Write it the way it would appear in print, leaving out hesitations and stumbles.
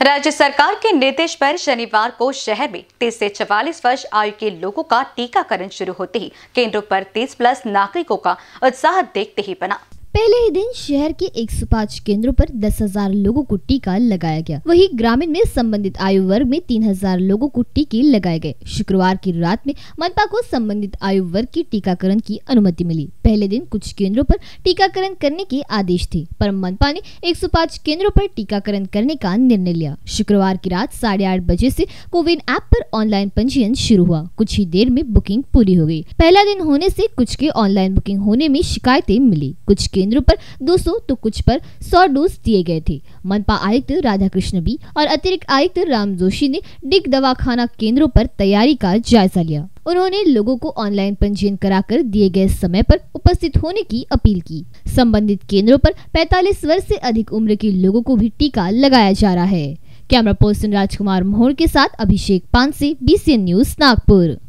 राज्य सरकार के निर्देश पर शनिवार को शहर में 30 से 44 वर्ष आयु के लोगों का टीकाकरण शुरू होते ही केंद्रों पर 30+ नागरिकों का उत्साह देखते ही बना। पहले ही दिन शहर के 105 केंद्रों पर 10,000 लोगों को टीका लगाया गया। वहीं ग्रामीण में संबंधित आयु वर्ग में 3,000 लोगों को टीके लगाए गए। शुक्रवार की रात में मनपा को संबंधित आयु वर्ग की टीकाकरण की अनुमति मिली। पहले दिन कुछ केंद्रों पर टीकाकरण करने के आदेश थे, पर मनपा ने 105 केंद्रों पर टीकाकरण करने का निर्णय लिया। शुक्रवार की रात 8:30 बजे से कोविन ऐप पर ऑनलाइन पंजीयन शुरू हुआ। कुछ ही देर में बुकिंग पूरी हो गई। पहला दिन होने से कुछ के ऑनलाइन बुकिंग होने में शिकायतें मिली। कुछ केंद्रों पर 200 तो कुछ पर 100 डोज दिए गए थे। मनपा आयुक्त राधाकृष्ण बी और अतिरिक्त आयुक्त राम जोशी ने डिग दवाखाना केंद्रों पर तैयारी का जायजा लिया। उन्होंने लोगों को ऑनलाइन पंजीयन कराकर दिए गए समय पर उपस्थित होने की अपील की। संबंधित केंद्रों पर 45 वर्ष से अधिक उम्र के लोगों को भी टीका लगाया जा रहा है। कैमरा पर्सन राजकुमार मोहर के साथ अभिषेक पानसे, BCN न्यूज नागपुर।